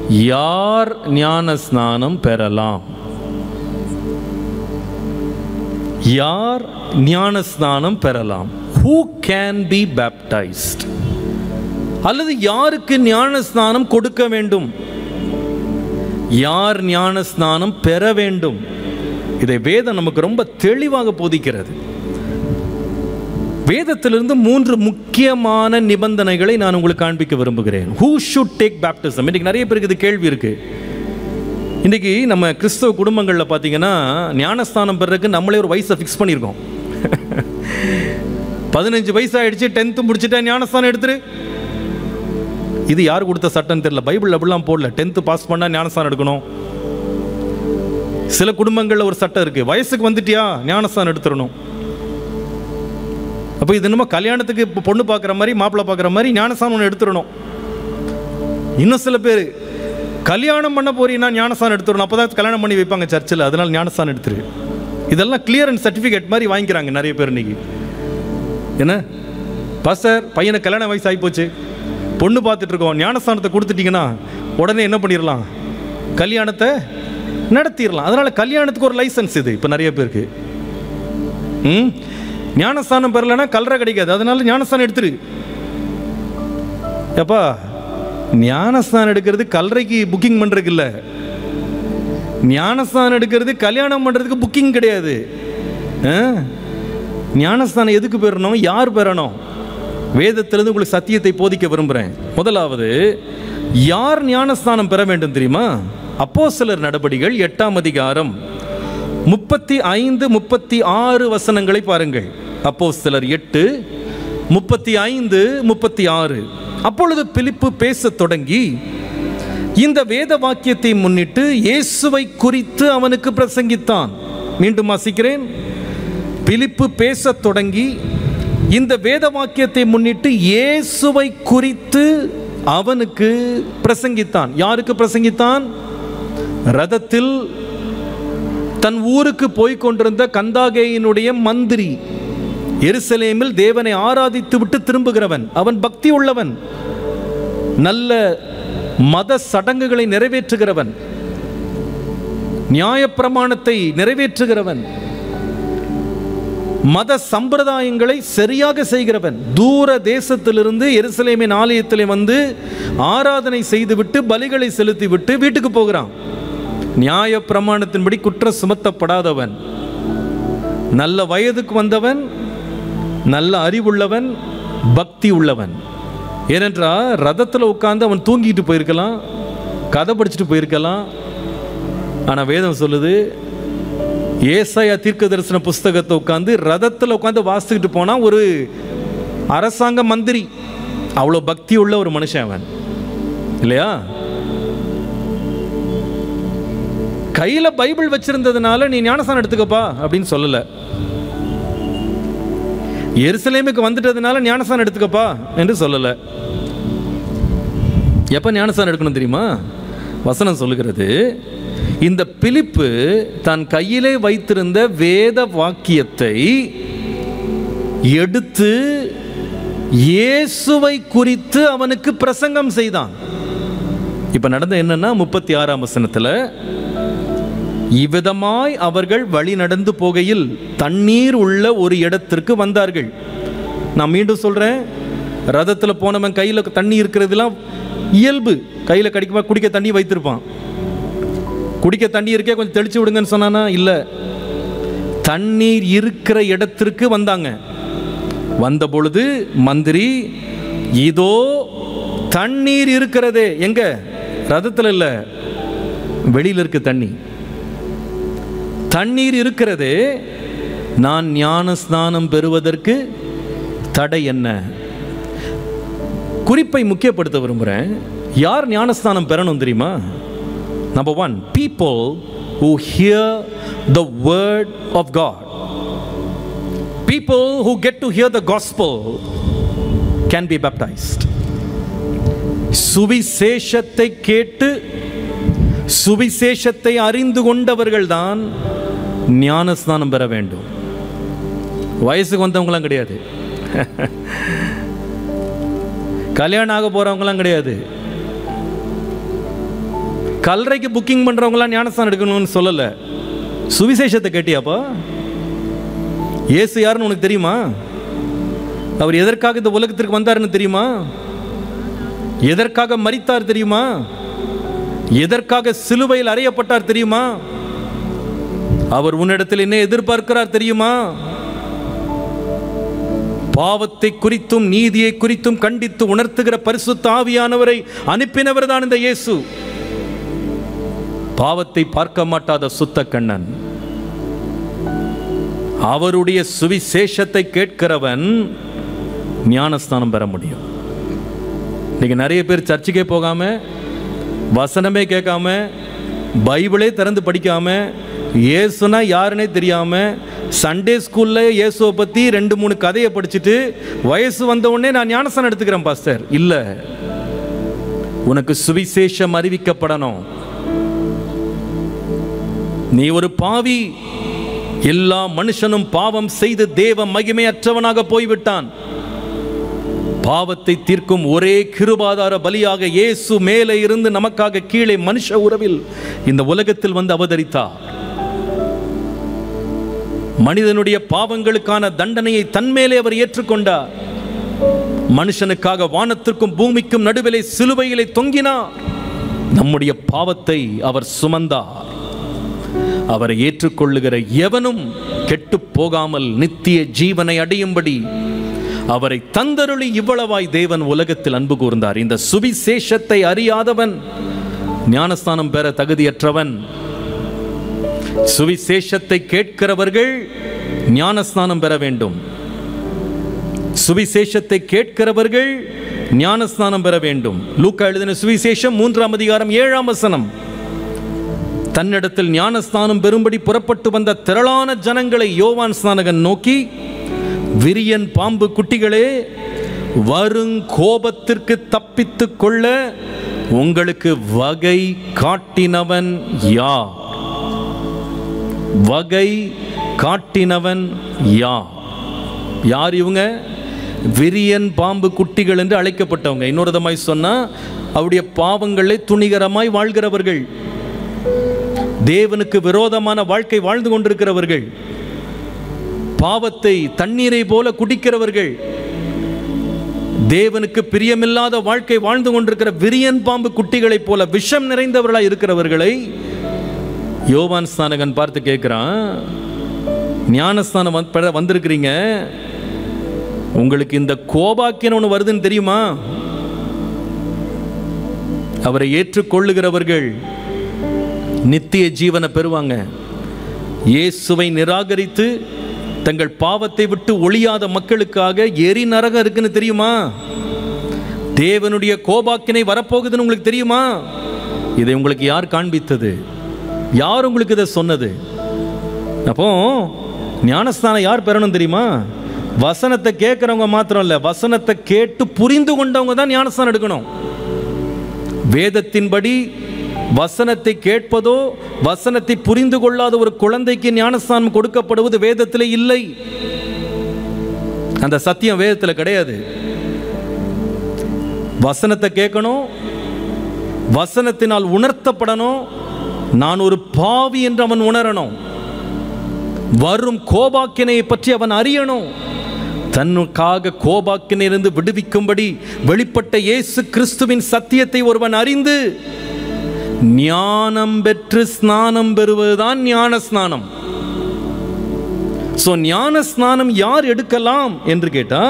யார் ஞான ஸ்நானம் பெறலாம்? யார் ஞான ஸ்நானம் பெறலாம்? Who can be baptized? அல்லது யாருக்கு ஞான ஸ்நானம் கொடுக்க வேண்டும்? யார் ஞான ஸ்நானம் பெற வேண்டும்? இதை வேதம் நமக்கு ரொம்ப தெளிவாக போதிக்கிறது. வேதத்திலிருந்து 3 முக்கியமான நிபந்தனைகளை நான் உங்களுக்கு காண்பிக்க விரும்புகிறேன். Who should take baptism? இன்னைக்கு நிறைய பேருக்கு இது கேள்வி இருக்கு. இன்னைக்கு நம்ம கிறிஸ்தவ குடும்பங்களில் பார்த்தீங்கன்னா ஞானஸ்தானம் பெறதுக்கு நம்மளே ஒரு வயசை ஃபிக்ஸ் பண்ணியிருக்கோம். 15 வயசு ஆயிடுச்சு, 10th முடிச்சுட்டா ஞானஸ்தானம் எடுத்துரு. இது யார் கொடுத்த சட்டம் தெரியல, பைபிள் அப்படிலாம் போடல. 10th பாஸ் பண்ணால் ஞானஸ்தானம் எடுக்கணும். சில குடும்பங்களில் ஒரு சட்டம் இருக்கு, வயசுக்கு வந்துட்டியா ஞானஸ்தானம் எடுத்துடணும். அப்போ இது என்னமோ கல்யாணத்துக்கு பொண்ணு பார்க்குற மாதிரி மாப்பிள்ளை பார்க்குற மாதிரி ஞானஸ்தானம் ஒன்று எடுத்துடணும். இன்னும் சில பேர் கல்யாணம் பண்ண போறீங்கன்னா ஞானஸ்தானம் எடுத்துடணும், அப்போ தான் கல்யாணம் பண்ணி வைப்பாங்க சர்ச்சில், அதனால் ஞானஸ்தானம் எடுத்துரு. இதெல்லாம் கிளியரன்ஸ் சர்டிஃபிகேட் மாதிரி வாங்கிக்கிறாங்க நிறைய பேர் இன்னைக்கு. என்ன பாஸ்டர், பையனை கல்யாண வயசு ஆகிப்போச்சு, பொண்ணு பார்த்துட்டு இருக்கோம், ஞானஸ்தானத்தை கொடுத்துட்டீங்கன்னா உடனே என்ன பண்ணிடலாம், கல்யாணத்தை நடத்திடலாம். அதனால் கல்யாணத்துக்கு ஒரு லைசன்ஸ் இது இப்போ நிறைய பேருக்கு. ஞானஸ்தானம் பெறலைன்னா கல்ற கிடைக்காது, அதனால ஞானஸ்தானம் எடுத்துரு. எப்பா, ஞானஸ்தானம் எடுக்கிறது கல்றைக்கு புக்கிங் பண்ணுறதுக்கு இல்லை, ஞானஸ்தானம் எடுக்கிறது கல்யாணம் பண்ணுறதுக்கு புக்கிங் கிடையாது. ஞானஸ்தானம் எதுக்கு பெறணும், யார் பெறணும்? வேதத்திலிருந்து உங்களுக்கு சத்தியத்தை போதிக்க விரும்புகிறேன். முதலாவது, யார் ஞானஸ்தானம் பெற வேண்டும் தெரியுமா? அப்போஸ்தலர் நடபடிகள் 8ஆம் அதிகாரம் 35, 36 வசனங்களை பாருங்கள். அப்போஸ்தலர் 8, 35, 36. அப்பொழுது பிலிப்பு பேசத் தொடங்கி இந்த வேத வாக்கியத்தை முன்னிட்டு இயேசுவை குறித்து அவனுக்கு பிரசங்கித்தான். மீண்டும் வாசிக்கிறேன். பிலிப்பு பேசத் தொடங்கி இந்த வேத வாக்கியத்தை முன்னிட்டு இயேசுவை குறித்து அவனுக்கு பிரசங்கித்தான். யாருக்கு பிரசங்கித்தான்? ரதத்தில் தன் ஊருக்கு போய் கொண்டிருந்த கந்தாகேயினுடைய மந்திரி, எருசலேமில் தேவனை ஆராதித்து விட்டு திரும்புகிறவன், அவன் பக்தி உள்ளவன், நல்ல மத சடங்குகளை நிறைவேற்றுகிறவன், நியாயப்பிரமாணத்தை நிறைவேற்றுகிறவன், மத சம்பிரதாயங்களை சரியாக செய்கிறவன். தூர தேசத்திலிருந்து எருசலேமின் ஆலயத்திலே வந்து ஆராதனை செய்துவிட்டு பலிகளை செலுத்திவிட்டு வீட்டுக்கு போகிறான். நியாய பிரமாணத்தின்படி குற்றம் சுமத்தப்படாதவன், நல்ல வயதுக்கு வந்தவன், நல்ல அறிவுள்ளவன், பக்தி உள்ளவன். ஏனென்றால் ரதத்தில் உட்கார்ந்து அவன் தூங்கிட்டு போயிருக்கலாம், கதை படிச்சுட்டு போயிருக்கலாம். ஆனால் வேதம் சொல்லுது, ஏசாயா தீர்க்க தரிசன புஸ்தகத்தை உட்காந்து ரதத்தில் உட்காந்து வாசிக்கிட்டு போனால் ஒரு அரசாங்க மந்திரி, அவ்வளோ பக்தி உள்ள ஒரு மனுஷன் அவன், இல்லையா? கையில் பைபிள் வச்சிருந்ததுனால நீ ஞானஸ்தானம் எடுத்துக்கப்பா அப்படின்னு சொல்லலை. எருசலேமுக்கு வந்துட்டதுனால ஞானஸ்தானம் எடுத்துக்கப்பா என்று சொல்லலை. எப்போ ஞானஸ்தானம் எடுக்கணும் தெரியுமா? வசனம் சொல்லுகிறது, இந்த பிலிப்பு தன் கையிலே வைத்திருந்த வேத வாக்கியத்தை எடுத்து இயேசுவை குறித்து அவனுக்கு பிரசங்கம் செய்தான். இப்ப நடந்த என்னன்னா 36ஆம் வசனத்தில், இவ்விதமாய் அவர்கள் வழி நடந்து போகையில் தண்ணீர் உள்ள ஒரு இடத்திற்கு வந்தார்கள். நான் மீண்டும் சொல்றேன், ரதத்தில் போனவன் கையில் தண்ணி இருக்கிறதுலாம் இயல்பு. கையில் குடிக்க தண்ணி வைத்திருப்பான். குடிக்க தண்ணி இருக்கே, கொஞ்சம் தெளிச்சு விடுங்கன்னு சொன்னானா? இல்லை, தண்ணீர் இருக்கிற இடத்திற்கு வந்தாங்க. வந்த பொழுது மந்திரி, இதோ தண்ணீர் இருக்கிறதே. எங்க? ரதத்தில் இல்லை, வெளியில் இருக்கு தண்ணி. தண்ணீர் இருக்கிறதே, நான் ஞான ஸ்நானம் பெறுவதற்கு தடை என்ன? குறிப்பை முக்கியப்படுத்த விரும்புகிறேன். யார் ஞானஸ்தானம் பெறணும் தெரியுமா? Number 1, people who hear the word of God. People who get to hear the gospel can be baptized. சுவிசேஷத்தை கேட்டு சுவிசேஷத்தை அறிந்து கொண்டவர்கள் தான் ஞானஸ்நானம் பெற வேண்டும். வயசுக்கு வந்தவங்களாம் கிடையாது, கல்யாணம் ஆக போறவங்களாம் கிடையாது. கல்லறைக்கு புக்கிங் பண்ணுறவங்களாம் ஞானஸ்தானம் எடுக்கணும்னு சொல்லலை. சுவிசேஷத்தை கேட்டியாப்பா? இயேசு யாருன்னு உனக்கு தெரியுமா? அவர் எதற்காக இந்த உலகத்திற்கு வந்தாருன்னு தெரியுமா? எதற்காக மரித்தார் தெரியுமா? எதற்காக சிலுவையில் அறையப்பட்டார் தெரியுமா? அவர் உன்னிடத்தில் என்ன எதிர்பார்க்கிறார் தெரியுமா? பாவத்தை குறித்தும் நீதியை குறித்தும் கண்டித்து உணர்த்துகிற பரிசுத்த ஆவியானவரை அனுப்பினவர் தான் இந்த இயேசு. பாவத்தை பார்க்க மாட்டாத சுத்த கண்ணன். அவருடைய சுவிசேஷத்தை கேட்கிறவன் ஞானஸ்தானம் பெற முடியும். இன்னைக்கு நிறைய பேர் சர்ச்சுக்கே போகாம, வசனமே கேட்காம, பைபிளே திறந்து படிக்காம, இயேசுனா யாருன்னே தெரியாம, சண்டே ஸ்கூல்ல இயேசுவை பத்தி 2-3 கதையை படிச்சுட்டு வயசு வந்த உடனே நான் ஞானஸ்தானம் எடுத்துக்கிறேன் பாஸ்டர். இல்ல, உனக்கு சுவிசேஷம் அறிவிக்கப்படணும். நீ ஒரு பாவி, எல்லா மனுஷனும் பாவம் செய்து தேவ மகிமையற்றவனாக போய்விட்டான். பாவத்தை தீர்க்கும் ஒரே கிருபாதார பலியாக இயேசு மேலே இருந்து நமக்காக கீழே மனுஷ உறவில் இந்த உலகத்தில் வந்து அவதரித்தார். மனிதனுடைய பாவங்களுக்கான தண்டனையை தன்மேலே அவர் ஏற்றுக்கொண்டார். மனுஷனுக்காக வானத்திற்கும் பூமிக்கும் நடுவிலே சிலுவையிலே தொங்கினார். நம்முடைய பாவத்தை அவர் சுமந்தார். அவரை ஏற்றுக்கொள்ளுகிற எவனும் கெட்டு போகாமல் நித்திய ஜீவனை அடையும்படி அவரை தந்தருளி இவ்வளவாய் தேவன் உலகத்தில் அன்பு கூர்ந்தார். இந்த சுவிசேஷத்தை அறியாதவன் ஞானஸ்தானம் பெற தகுதியற்றவன். சுவிசேஷத்தை கேட்கிறவர்கள் ஞானஸ்தானம் பெற வேண்டும். சுவிசேஷத்தை கேட்கிறவர்கள் ஞானஸ்தானம் பெற வேண்டும். லூக்கா எழுதின சுவிசேஷம் 3ஆம் அதிகாரம் 7ஆம் வசனம். தன்னிடத்தில் ஞானஸ்தானம் பெறும்படி புறப்பட்டு வந்த திரளான ஜனங்களை யோவான் ஸ்நானகன் நோக்கி, விரியன் பாம்பு குட்டிகளே, வருங்கோபத்திற்கு தப்பித்துக் கொள்ள உங்களுக்கு வகை காட்டினவன் யார்? வகை காட்டினவன் யார்? யார் இவங்க? விரியன் பாம்பு குட்டிகள் என்று அழைக்கப்பட்டவங்க. இன்னொரு விதமாய் சொன்னா, அவருடைய பாவங்களை துணிகரமாய் வாழ்கிறவர்கள், தேவனுக்கு விரோதமான வாழ்க்கை வாழ்ந்து கொண்டிருக்கிறவர்கள், பாவத்தை தண்ணீரை போல குடிக்கிறவர்கள், தேவனுக்கு பிரியமில்லாத வாழ்க்கை வாழ்ந்து கொண்டிருக்கிற விரியன் பாம்பு குட்டிகளைப் போல விஷம் நிறைந்தவர்களாய் இருக்கிறவர்களை யோவான் ஸ்நானகன் பார்த்து கேட்கிறான், ஞானஸ்தானம் வந்திருக்கிறீங்க, உங்களுக்கு இந்த கோபாக்கியம் ஒன்று வருதுன்னு தெரியுமா? அவரை ஏற்றுக்கொள்ளுகிறவர்கள் நித்திய ஜீவனை பெறுவாங்க. இயேசுவை நிராகரித்து தங்கள் பாவத்தை விட்டு ஒளியாத மக்களுக்காக எரி நரகம் இருக்குன்னு தெரியுமா? தேவனுடைய கோபாக்கினை வரப்போகுதுன்னு உங்களுக்கு தெரியுமா? இதை உங்களுக்கு யார் காண்பித்தது? யார் உங்களுக்கு இதை சொன்னது? அப்போ ஞானஸ்தானம் யார் பெறணும் தெரியுமா? வசனத்தை கேட்கிறவங்க மாத்திரம் இல்ல, வசனத்தை கேட்டு புரிந்து கொண்டவங்க தான் ஞானஸ்தானம் எடுக்கணும். வேதத்தின்படி வசனத்தை கேட்பதோ வசனத்தை புரிந்து கொள்ளாத ஒரு குழந்தைக்கு ஞானஸ்தானம் கொடுக்கப்படுவது வேதத்தில் இல்லை. அந்த சத்தியம் வேதத்தில் கிடையாது. வசனத்தை கேட்கணும், வசனத்தினால் உணர்த்தப்படணும். நான் ஒரு பாவி என்று அவன் உணரணும். வரும் கோபாக்கினையை பற்றி அவன் அறியணும். தன்னுக்காக கோபாக்கினிலிருந்து விடுவிக்கும்படி வெளிப்பட்ட இயேசு கிறிஸ்துவின் சத்தியத்தை ஒருவன் அறிந்து ஞானம் பெற்று ஸ்நானம் பெறுவதுதான் ஞான ஸ்நானம். சோ ஞான ஸ்நானம் யார் எடுக்கலாம் என்று கேட்டா,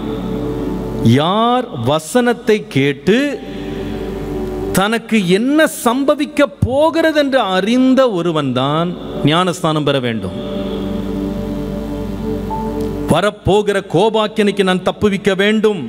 யார் வசனத்தை கேட்டு தனக்கு என்ன சம்பவிக்க போகிறது என்று அறிந்த ஒருவன் தான் ஞானஸ்தானம் பெற வேண்டும். வரப்போகிற கோபாக்கினைக்கு நான் தப்புவிக்க வேண்டும்.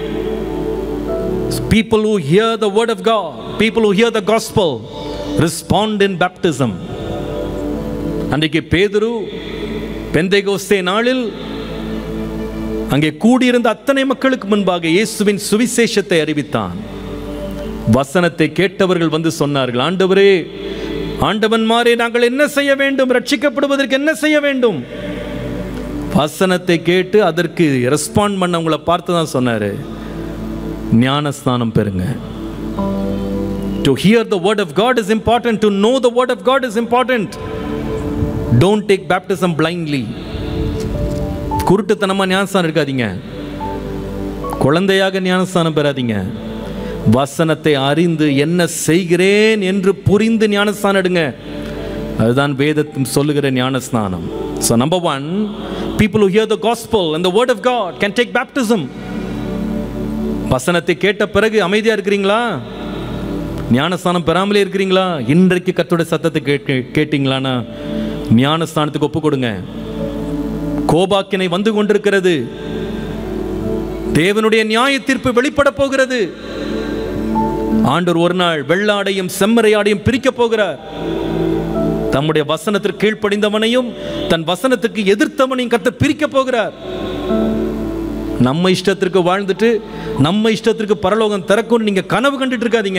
People who hear the word of God, people who hear the gospel, respond in baptism. அன்றைக்கு பேதுரு பெந்தேகோஸ்தே நாளில் அங்கே கூடியிருந்த அத்தனை மக்களுக்கு முன்பாக இயேசுவின் சுவிசேஷத்தை அறிவித்தான். வசனத்தை கேட்டவர்கள் வந்து சொன்னார்கள், ஆண்டவரே, ஆண்டவன்மாரே, நாங்கள் என்ன செய்ய வேண்டும்? ரட்சிக்கப்படுவதற்கு என்ன செய்ய வேண்டும்? வசனத்தை கேட்டு அதற்கு ரெஸ்பாண்ட் பண்ணவங்களை பார்த்து தான் சொன்னாரு, ஞானஸ்நானம் பெறுங்க. To hear the word of God is important. To know the word of God is important. Don't take baptism blindly. குருட்டுத்தனமா ஞானஸ்தானம் எடுக்காதீங்க. குழந்தையாக ஞானஸ்தானம் பெறாதீங்க. வசனத்தை அறிந்து என்ன செய்கிறேன் என்று புரிந்து ஞானஸ்தானம் எடுங்க. அதுதான் வேதத்தில் சொல்லுகிற ஞானஸ்நானம். So number one, people who hear the gospel and the word of God can take baptism. வசனத்தை கேட்ட பிறகு அமைதியா இருக்கிறீங்களா? ஞானஸ்தானம் பெறாமலே இருக்கிறீங்களா? இன்றைக்கு கர்த்தருடைய சத்தத்தை கேட்டீங்களானா ஞானஸ்தானத்துக்கு ஒப்பு கொடுங்க. கோபாக்கினை வந்து கொண்டிருக்கிறது. தேவனுடைய நியாய தீர்ப்பு வெளிப்பட போகிறது. ஆண்டவர் ஒரு நாள் வெள்ளாடையும் செம்மறையாடையும் பிரிக்க போகிறார். தம்முடைய வசனத்திற்கு கீழ்ப்படிந்தவனையும் தன் வசனத்துக்கு எதிர்த்தவனையும் கர்த்தர் பிரிக்க போகிறார். நம்ம இஷ்டத்திற்கு வாழ்ந்துட்டு நம்ம இஷ்டத்திற்கு பரலோகம் திறக்கும் நீங்க கனவு கண்டுட்டு இருக்காதீங்க.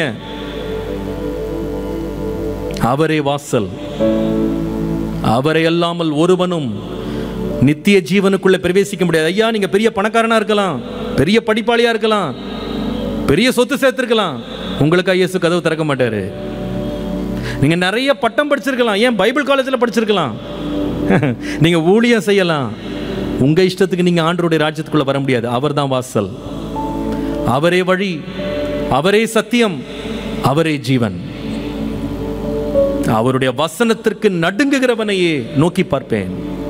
அவரே வாசல். அவரை அல்லாமல் ஒருவனும் நித்திய ஜீவனுக்குள்ள பிரவேசிக்க முடியாது. ஐயா, நீங்க பெரிய பணக்காரனா இருக்கலாம், பெரிய படிப்பாளியா இருக்கலாம், பெரிய சொத்து சேர்த்திருக்கலாம், உங்களுக்கு இயேசு கதவு திறக்க மாட்டாரு. நீங்க நிறைய பட்டம் படிச்சிருக்கலாம், ஏன் பைபிள் காலேஜில் படிச்சிருக்கலாம், நீங்க ஊழியம் செய்யலாம், உங்க இஷ்டத்துக்கு நீங்க ஆண்டவருடைய ராஜ்யத்துக்குள்ள வர முடியாது. அவர் தான் வாசல், அவரே வழி, அவரே சத்தியம், அவரே ஜீவன். அவருடைய வசனத்திற்கு நடுங்குகிறவனையே நோக்கி பார்ப்பேன்.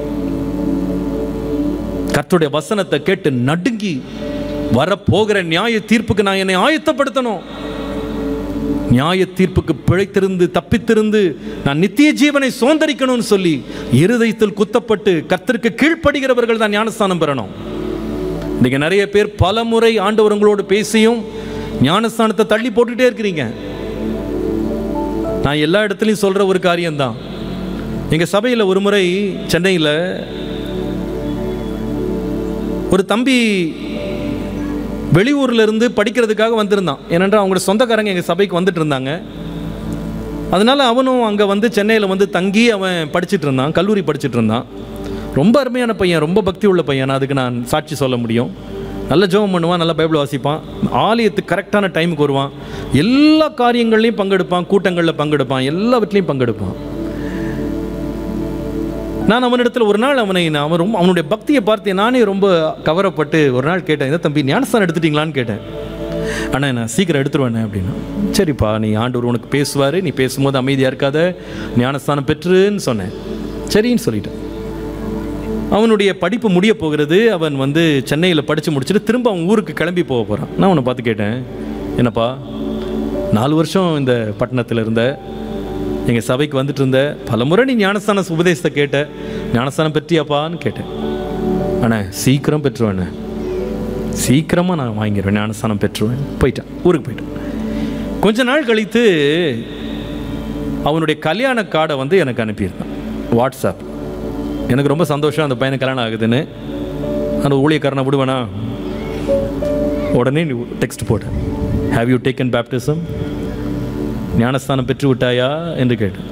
கர்த்தருடைய வசனத்தை கேட்டு நடுங்கி வரப்போகிற நியாய தீர்ப்புக்கு நான் என்னை ஆயத்தப்படுத்தணும். நியாய தீர்ப்புக்கு பிழைத்திருந்து தப்பித்திருந்து நான் நித்திய ஜீவனை சுதந்தரிக்கணும்னு சொல்லி இருதயத்தில் குத்தப்பட்டு கர்த்தருக்கு கீழ்ப்படுகிறவர்கள் தான் ஞானஸ்தானம் பெறணும். இன்னைக்கு நிறைய பேர் பல முறை ஆண்டவர் உங்களோடு பேசியும் ஞானஸ்தானத்தை தள்ளி போட்டுட்டே இருக்கிறீங்க. நான் எல்லா இடத்துலையும் சொல்ற ஒரு காரியம்தான். எங்க சபையில் ஒரு முறை சென்னையில் ஒரு தம்பி வெளியூர்ல இருந்து படிக்கிறதுக்காக வந்திருந்தான். ஏனென்றால் அவங்களோட சொந்தக்காரங்க எங்கள் சபைக்கு வந்துட்டு இருந்தாங்க. அதனால அவனும் அங்கே வந்து சென்னையில் வந்து தங்கி அவன் படிச்சுட்டு இருந்தான், கல்லூரி படிச்சுட்டு இருந்தான். ரொம்ப அருமையான பையன், ரொம்ப பக்தி உள்ள பையன். அதுக்கு நான் சாட்சி சொல்ல முடியும். நல்ல ஜெபம் பண்ணுவான், நல்லா பைபிள் வாசிப்பான், ஆலயத்துக்கு கரெக்டான டைமுக்கு வருவான், எல்லா காரியங்கள்லையும் பங்கெடுப்பான், கூட்டங்களில் பங்கெடுப்பான், எல்லாவற்றிலையும் பங்கெடுப்பான். நான் அவனிடத்தில் ஒரு நாள் அவனுடைய பக்தியை பார்த்து நானே ரொம்ப கவரப்பட்டு ஒரு நாள் கேட்டேன், இந்த தம்பி ஞானஸ்தானம் எடுத்துட்டீங்களான்னு கேட்டேன். ஆனால் நான் சீக்கிரம் எடுத்துருவேண்ணே அப்படின்னா. சரிப்பா, நீ ஆண்டவர் உனக்கு பேசுவார், நீ பேசும்போது அமைதியாக இருக்காத, ஞானஸ்தானம் பெற்றுன்னு சொன்னேன். சரின்னு சொல்லிட்டேன். அவனுடைய படிப்பு முடிய போகிறது. அவன் வந்து சென்னையில் படித்து முடிச்சுட்டு திரும்ப அவன் ஊருக்கு கிளம்பி போக போகிறான். நான் அவனை பார்த்து கேட்டேன், என்னப்பா 4 வருஷம் இந்த பட்டணத்தில் இருந்த, எங்கள் சபைக்கு வந்துட்டு இருந்த, பல முறை நீ ஞானஸ்தான உபதேசத்தை கேட்ட, ஞானஸ்தானம் பெற்றியாப்பான்னு கேட்டேன். அண்ணே சீக்கிரம் பெற்றுவேண்ணே, சீக்கிரமாக நான் வாங்கிடுவேன், ஞானஸ்தானம் பெற்றுவேன். போயிட்டேன், ஊருக்கு போயிட்டேன். கொஞ்ச நாள் கழித்து அவனுடைய கல்யாண கார்டை வந்து எனக்கு அனுப்பியிருந்தான் வாட்ஸ்அப். எனக்கு ரொம்ப சந்தோஷம், அந்த பையனுக்கு கல்யாணம் ஆகுதுன்னு. அந்த ஊழியக்காரனை விடுவேனா, உடனே நீ டெக்ஸ்ட் போட்டேன், ஹேவ் யூ டேக்கன் பேப்டிசம், ஞானஸ்தானம் பெற்று விட்டாயா என்று கேட்டேன்.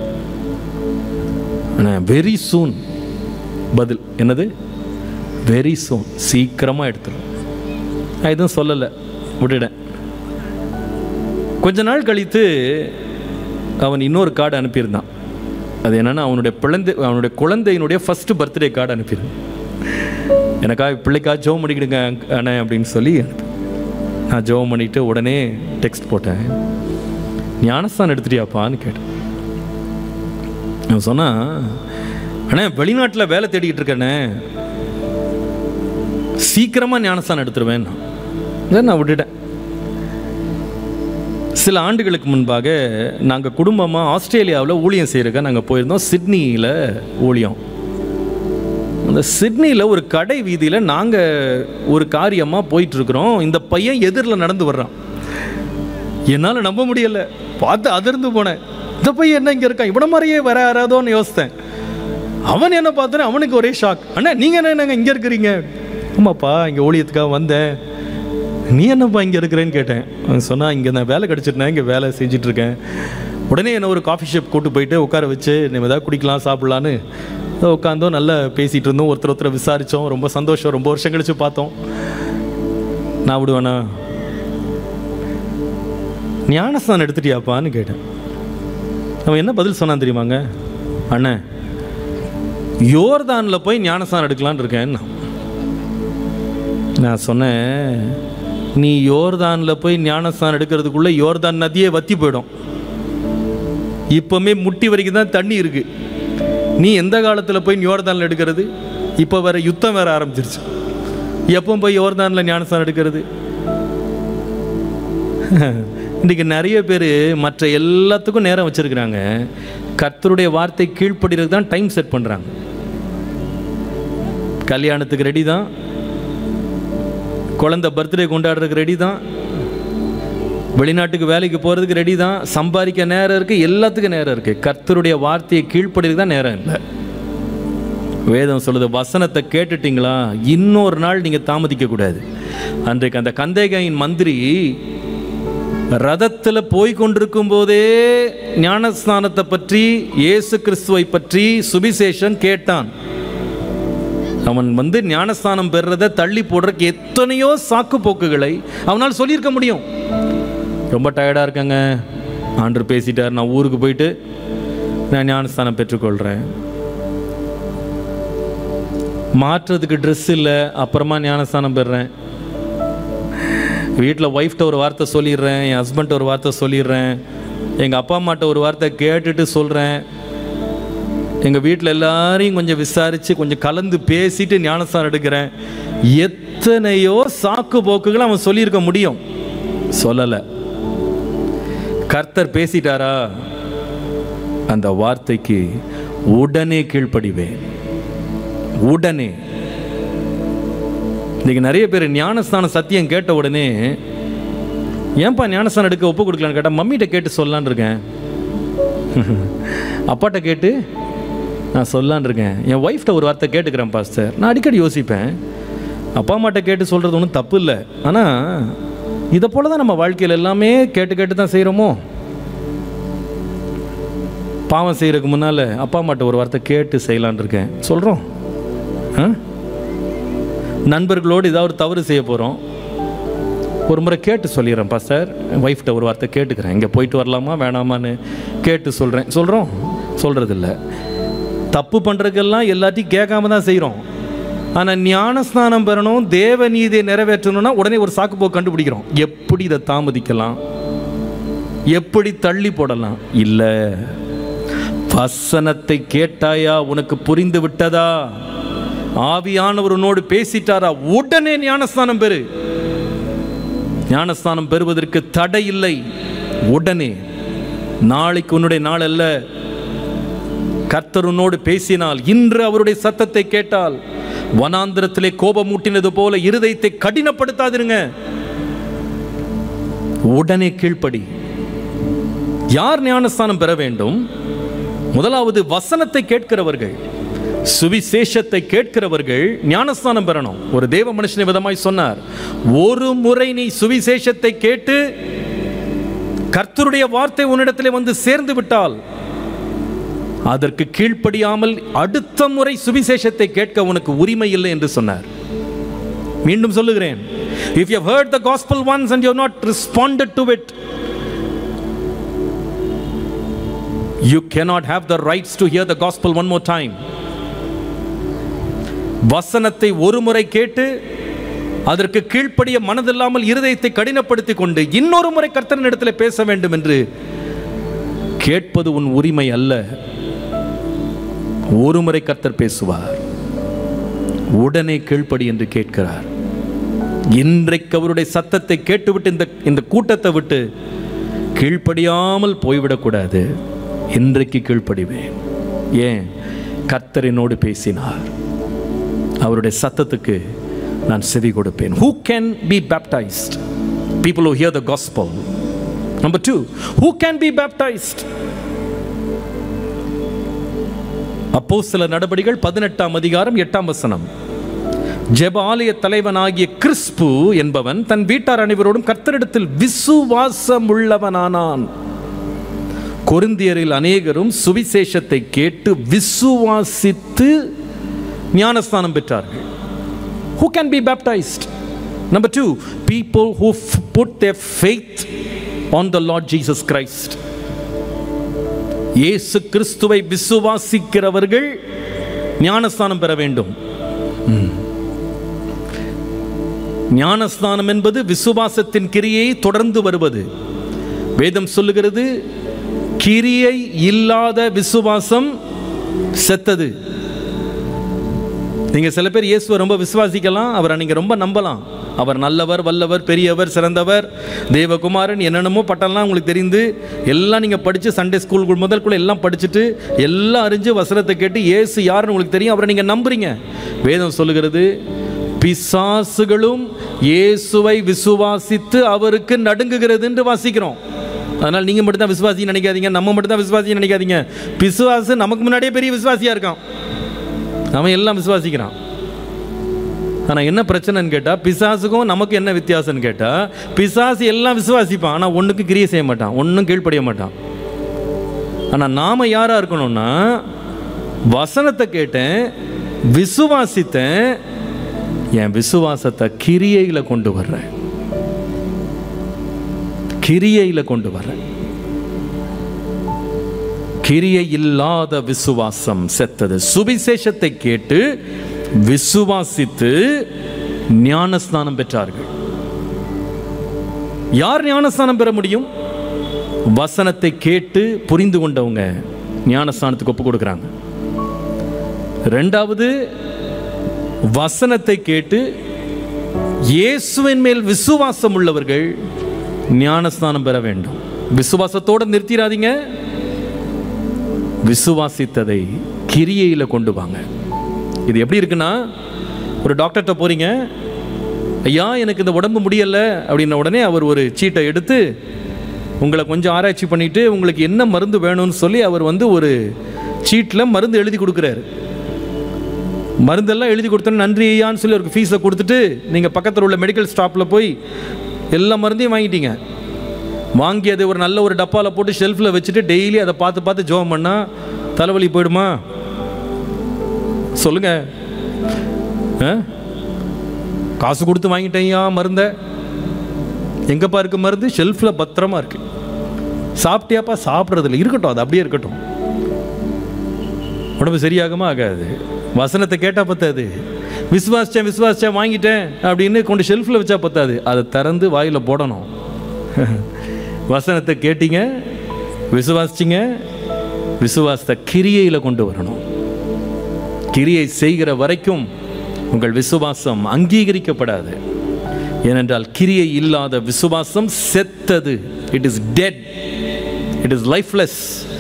வெரி சூன் பதில். என்னது வெரி சூன், சீக்கிரமாக எடுத்துடும். நான் எதுவும் சொல்லலை, விட்டுட்டேன். கொஞ்ச நாள் கழித்து அவன் இன்னொரு கார்டு அனுப்பியிருந்தான். அது என்னன்னா, அவனுடைய குழந்தையினுடைய ஃபர்ஸ்ட் பர்த்டே கார்டு அனுப்பியிருந்தான். எனக்காக பிள்ளைக்காக ஜெபம் பண்ணிக்கிடுங்க அண்ணே அப்படின்னு சொல்லி நான் ஜெபம் பண்ணிட்டு உடனே டெக்ஸ்ட் போட்டேன், ஞானஸ்தானம் எடுத்துட்டியாப்பான்னு கேட்டேன். அவன் சொன்னா, அண்ணே வெளிநாட்டில் வேலை தேடிக்கிட்டு இருக்கேண்ணே, சீக்கிரமாக ஞானஸ்தானம் எடுத்துருவேன். நான் விட்டுட்டேன். சில ஆண்டுகளுக்கு முன்பாக நாங்கள் குடும்பமாக ஆஸ்திரேலியாவில் ஊழியம் செய்கிறக்க நாங்கள் போயிருந்தோம். சிட்னியில் ஊழியம். அந்த சிட்னியில் ஒரு கடை வீதியில் நாங்கள் ஒரு காரியமாக போயிட்டுருக்குறோம். இந்த பையன் எதிரில் நடந்து வர்றான். என்னால் நம்ப முடியலை, பார்த்து அதிர்ந்து போனேன். இந்த பையன் என்ன இங்கே இருக்கான், இவ்வளோ மாதிரியே வர யாராதோன்னு யோசித்தேன். அவன் என்ன பார்த்தேன், அவனுக்கு ஒரே ஷாக். அண்ணா நீங்கள் என்னங்க இங்கே இருக்கிறீங்க? ஆமாப்பா, இங்கே ஊழியத்துக்காக வந்தேன். நீ என்னப்பா இங்கே இருக்கிறேன்னு கேட்டேன். அவன் சொன்னால், இங்கே நான் வேலை கிடச்சிட்டேன், இங்கே வேலை செஞ்சிட்ருக்கேன். உடனே என்ன ஒரு காஃபி ஷாப் கூட்டு போயிட்டு உட்கார வச்சு நம்ம ஏதாவது குடிக்கலாம் சாப்பிட்லான்னு உட்காந்தோம். நல்லா பேசிகிட்டு இருந்தோம், ஒருத்தரை விசாரித்தோம். ரொம்ப சந்தோஷம். ரொம்ப வருஷம் கழித்து பார்த்தோம். நான் விடுவேண்ணா, ஞானஸ்தானம் எடுத்துட்டியாப்பான்னு கேட்டேன். அவன் என்ன பதில் சொன்னான் தெரியுமாங்க? அண்ணன், யோர்தானில் போய் ஞானஸ்தானம் எடுக்கலான்னு இருக்கேன். நான் சொன்னேன், நீ யோர்தானில் போய் ஞானஸ்தானம் எடுக்கிறதுக்குள்ளே யோர்தான் நதியே வற்றி போயிடும். இப்போமே முட்டி வரைக்கும் தான் தண்ணி இருக்குது. நீ எந்த காலத்தில் போய் யோர்தானில் எடுக்கிறது? இப்போ வேற யுத்தம் வேற ஆரம்பிச்சிருச்சு. எப்போ போய் யோர்தானில் ஞானஸ்தானம் எடுக்கிறது? இன்றைக்கி நிறைய பேர் மற்ற எல்லாத்துக்கும் நேரம் வச்சுருக்கிறாங்க. கர்த்தருடைய வார்த்தை கீழ்ப்படுகிறது தான் டைம் செட் பண்ணுறாங்க. கல்யாணத்துக்கு ரெடி தான், குழந்தை பர்த்டே கொண்டாடுறதுக்கு ரெடி தான், வெளிநாட்டுக்கு வேலைக்கு போகிறதுக்கு ரெடி தான், சம்பாதிக்க நேரம் இருக்குது, எல்லாத்துக்கும் நேரம் இருக்குது. கர்த்தருடைய வார்த்தையை கீழ்ப்படுறது தான் நேரம் இல்லை. வேதம் சொல்லுது, வசனத்தை கேட்டுட்டிங்களா, இன்னொரு நாள் நீங்கள் தாமதிக்கக்கூடாது. அன்றைக்கு அந்த கந்தேகாயின் மந்திரி ரதத்தில் போய் கொண்டிருக்கும் போதே ஞானஸ்நானத்தை பற்றி, இயேசு கிறிஸ்துவை பற்றி சுவிசேஷம் கேட்டான். அவன் ஞானஸ்தானம் பெறுறதை தள்ளி போடுறதுக்கு எத்தனையோ சாக்கு போக்குகளை அவனால் சொல்லியிருக்க முடியும். ரொம்ப டயர்டாக இருக்காங்க, ஆண்டவர் பேசிட்டார், நான் ஊருக்கு போயிட்டு நான் ஞானஸ்தானம் பெற்றுக்கொள்கிறேன். மாற்றுறதுக்கு ட்ரெஸ் இல்லை, அப்புறமா ஞானஸ்தானம் பெறுறேன். வீட்டில் ஒய்ஃப்ட்ட ஒரு வார்த்தை சொல்லிடுறேன், என் ஹஸ்பண்ட்ட ஒரு வார்த்தை சொல்லிடுறேன், எங்கள் அப்பா அம்மாட்ட ஒரு வார்த்தை கேட்டுட்டு சொல்கிறேன், எங்கள் வீட்டில் எல்லாரையும் கொஞ்சம் விசாரித்து கொஞ்சம் கலந்து பேசிட்டு ஞானஸ்தானம் எடுக்கிறேன். எத்தனையோ சாக்கு போக்குகள் அவன் சொல்லியிருக்க முடியும், சொல்லலை. கர்த்தர் பேசிட்டாரா, அந்த வார்த்தைக்கு உடனே கீழ்ப்படிவேன். உடனே. இன்னைக்கு நிறைய பேர் ஞானஸ்தான சத்தியம் கேட்ட உடனே, ஏன்பா ஞானஸ்தானம் எடுக்க ஒப்பு கொடுக்கலான்னு கேட்டால், மம்மிகிட்ட கேட்டு சொல்லலான் இருக்கேன், அப்பாட்ட கேட்டு நான் சொல்லலான் இருக்கேன், என் ஒய்ஃப்ட்ட ஒரு வார்த்தை கேட்டுக்கிறேன் பாஸ்டர். நான் அடிக்கடி யோசிப்பேன், அப்பா அம்மாட்ட கேட்டு சொல்கிறது ஒன்றும் தப்பு இல்லை, ஆனால் இதை போல தான் நம்ம வாழ்க்கையில் எல்லாமே கேட்டு கேட்டு தான் செய்கிறோமோ. பாவம் செய்கிறதுக்கு முன்னால் அப்பா அம்மாட்ட ஒரு வார்த்தை கேட்டு செய்யலான் இருக்கேன் சொல்கிறோம். நண்பர்களோடு ஏதாவது ஒரு தவறு செய்ய போகிறோம், ஒரு முறை கேட்டு சொல்லிடுறேன் பாஸ்டர், ஒய்ஃப்ட்ட ஒரு வார்த்தை கேட்டுக்கிறேன், இங்கே போயிட்டு வரலாமா வேணாமான்னு கேட்டு சொல்கிறோம். சொல்கிறதில்ல. தப்பு பண்ணுறதுக்கெல்லாம் எல்லாத்தையும் கேட்காம தான் செய்கிறோம். ஆனால் ஞானஸ்நானம் பெறணும், தேவ நீதியை நிறைவேற்றணும்னா உடனே ஒரு சாக்கு போக்கு கண்டுபிடிக்கிறோம். எப்படி இதை தாமதிக்கலாம், எப்படி தள்ளி போடலாம்? இல்லை, வசனத்தை கேட்டாயா, உனக்கு புரிந்து விட்டதா, ஆவியானவர் உன்னோடு பேசிட்டாரா, உடனே ஞானஸ்நானம் பெறு. ஞானஸ்நானம் பெறுவதற்கு தடை இல்லை. உடனே. நாளைக்கு உன்னுடைய நாள் அல்ல. கர்த்தர் உன்னோடு பேசினால், இன்று அவருடைய சத்தத்தை கேட்டால், வனாந்திரத்திலே கோபம் ஊட்டினது போல இருதயத்தை கடினப்படுத்தாதிருங்க. உடனே கீழ்ப்படி. யார் ஞானஸ்தானம் பெற வேண்டும்? முதலாவது வசனத்தை கேட்கிறவர்கள், சுவிசேஷத்தை கேட்கிறவர்கள் ஞானஸ்தானம் பெறணும். ஒரு தேவ மனுஷனை விதமாய் சொன்னார், ஒரு முறை நீ சுவிசேஷத்தை கேட்டு கர்த்தருடைய வார்த்தை உன்னிடத்திலே வந்து சேர்ந்து விட்டால், அதற்கு கீழ்ப்படியாமல் அடுத்த முறை சுவிசேஷத்தை கேட்க உனக்கு உரிமை இல்லை என்று சொன்னார். மீண்டும் சொல்லுகிறேன், if you have heard the gospel once and you have not responded to it, you cannot have the rights to hear the gospel one more time. வசனத்தை ஒரு முறை கேட்டு அதற்கு கீழ்ப்படிய மனதில்லாமல் இருதயத்தை கடினப்படுத்திக் கொண்டு இன்னொரு முறை கர்த்தரிடத்தில் பேச வேண்டும் என்று கேட்பது உன் உரிமை அல்ல. ஒரு முறை கர்த்தர் பேசுவார், உடனே கீழ்ப்படி என்று கேட்கிறார். இன்றைக்கு அவருடைய சத்தத்தை கேட்டுவிட்டு இந்த கூட்டத்தை விட்டு கீழ்ப்படியாமல் போய்விடக்கூடாது. இன்றைக்கு கீழ்ப்படிவேன். ஏன்? கர்த்தர் என்னோடு பேசினார், அவருடைய சத்தத்துக்கு நான் செவி கொடுப்பேன். Who can be baptized? People who hear the gospel. Number 2, who can be baptized? அப்போஸ்தலர் நடபடிகள் 18ஆம் அதிகாரம் 8ஆம் வசனம். ஜெப ஆலய தலைவனாகிய கிறிஸ்பு என்பவன் தன் வீட்டார் அனைவரோடும் கர்த்தரிடத்தில் விசுவாசம் உள்ளவனானான். கொரிந்தியரில் அநேகரும் சுவிசேஷத்தை கேட்டு விசுவாசித்து ஞானஸ்நானம் பெற்றார்கள். Who can be baptized? Number 2, people who put their faith on the Lord Jesus Christ. இயேசு கிறிஸ்துவை விசுவாசிக்கிறவர்கள் ஞானஸ்நானம் பெற வேண்டும். ஞானஸ்நானம் என்பது விசுவாசத்தின் கிரியை தொடர்ந்து வருவது. வேதம் சொல்லுகிறது, கிரியை இல்லாத விசுவாசம் செத்தது. நீங்க சில பேர் இயேசுவை ரொம்ப விசுவாசிக்கலாம், அவரை நீங்க ரொம்ப நம்பலாம். அவர் நல்லவர், வல்லவர், பெரியவர், சிறந்தவர், தேவகுமாரன், என்னென்னமோ பட்டம்லாம் உங்களுக்கு தெரிந்து எல்லாம் நீங்கள் படித்து சண்டே ஸ்கூல் முதல்குள்ள எல்லாம் படிச்சுட்டு எல்லாம் அறிஞ்சு வசனத்தை கேட்டு இயேசு யாருன்னு உங்களுக்கு தெரியும், அவரை நீங்கள் நம்புறீங்க. வேதம் சொல்லுகிறது, பிசாசுகளும் இயேசுவை விசுவாசித்து அவருக்கு நடுங்குகிறது என்று வாசிக்கிறோம். அதனால் நீங்கள் மட்டும் தான் விசுவாசி நினைக்காதீங்க, நம்ம மட்டும் தான் விசுவாசி நினைக்காதீங்க. பிசாசு நமக்கு முன்னாடியே பெரிய விசுவாசியாக இருக்கான், அவன் எல்லாம் விசுவாசிக்கிறான். ஆனால் என்ன பிரச்சனைன்னு கேட்டால், பிசாசுக்கும் நமக்கு என்ன வித்தியாசம்னு கேட்டால், பிசாசு எல்லாம் விசுவாசிப்பான், ஆனால் ஒன்றுக்கு கிரியை செய்ய மாட்டான், ஒன்றும் கீழ்ப்படிய மாட்டான். ஆனால் நாம் யாராக இருக்கணும்னா, வசனத்தை கேட்டேன், விசுவாசித்தேன், என் விசுவாசத்தை கிரியையில் கொண்டு வர்றேன், கிரியையில் கொண்டு வர்றேன். கிரியை இல்லாத விசுவாசம் செத்தது. சுவிசேஷத்தை கேட்டு விசுவாசித்து ஞானஸ்நானம் பெற்றார்கள். யார் ஞானஸ்நானம் பெற முடியும்? வசனத்தை கேட்டு புரிந்து கொண்டவங்க ஞானஸ்நானத்துக்கு ஒப்பு கொடுக்குறாங்க. ரெண்டாவது, வசனத்தை கேட்டு இயேசுவின் மேல் விசுவாசம் உள்ளவர்கள் ஞானஸ்நானம் பெற வேண்டும். விசுவாசத்தோடு நிறுத்திடாதீங்க, விசுவாசித்ததை கிரியையில் கொண்டு வாங்க. இது எப்படி இருக்குன்னா, ஒரு டாக்டர்கிட்ட போறீங்க, ஐயா எனக்கு இந்த உடம்பு முடியலை அப்படின்ன உடனே அவர் ஒரு சீட்டை எடுத்து உங்களை கொஞ்சம் ஆராய்ச்சி பண்ணிட்டு உங்களுக்கு என்ன மருந்து வேணும்னு சொல்லி அவர் ஒரு சீட்டில் மருந்து எழுதி கொடுக்குறாரு. மருந்தெல்லாம் எழுதி கொடுத்தோன்னு நன்றி ஐயான்னு சொல்லி அவருக்கு ஃபீஸை கொடுத்துட்டு நீங்கள் பக்கத்தில் உள்ள மெடிக்கல் ஸ்டாப்பில் போய் எல்லா மருந்தையும் வாங்கிட்டீங்க. வாங்கி அதை ஒரு நல்ல ஒரு டப்பாவில் போட்டு ஷெல்ஃபில் வச்சுட்டு டெய்லி அதை பார்த்து பார்த்து ஜெபம் பண்ணால் தலைவலி போயிடுமா? சொல்லுங்க. காசு கொடுத்து வாங்கிட்டேயா மருந்தை, எங்கப்பா இருக்கு மருந்து? ஷெல்ஃபில் பத்திரமா இருக்கு. சாப்பிட்டியாப்பா? சாப்பிட்றதில்ல, இருக்கட்டும், அது அப்படியே இருக்கட்டும். உடம்பு சரியாகுமா? ஆகாது. வசனத்தை கேட்டால் பத்தாது, விசுவாசிச்சேன் வாங்கிட்டேன் அப்படின்னு கொண்டு ஷெல்ஃபில் வச்சா பத்தாது, அதை திறந்து வாயில் போடணும். வசனத்தை கேட்டீங்க, விசுவாசிச்சிங்க, விசுவாசத்தை கிரியையில் கொண்டு வரணும். கிரியை செய்கிற வரைக்கும் உங்கள் விசுவாசம் அங்கீகரிக்கப்படாது. ஏனென்றால் கிரியை இல்லாத விசுவாசம் செத்தது. It is dead, it is lifeless.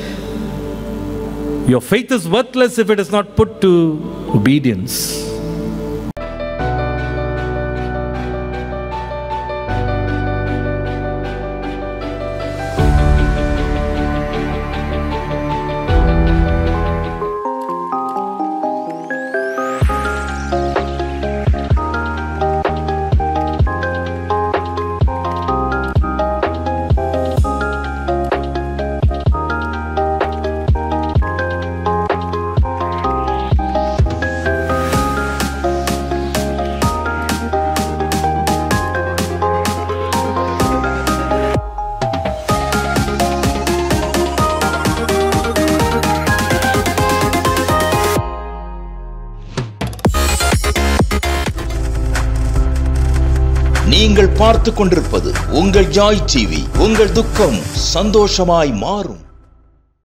Your faith is worthless if it is not put to obedience. நீங்கள் பார்த்து கொண்டிருப்பது உங்கள் ஜாய் டிவி. உங்கள் துக்கம் சந்தோஷமாய் மாறும்.